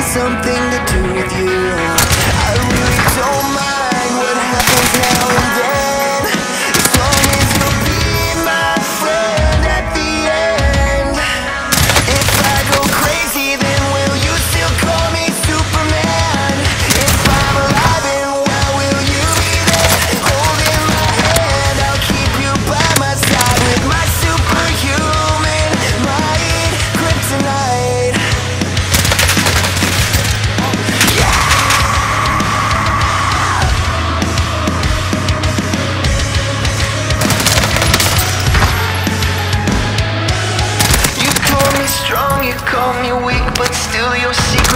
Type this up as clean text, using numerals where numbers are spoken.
something to do with you. I really don't mind what happens now and then, as long as you'll be my friend at the end. If I go crazy, then will you still call me Superman? If I'm alive and well, will you be there holding my hand? I'll keep you by my side with my superhuman might, kryptonite. You call me strong, you call me weak, but still you're secret.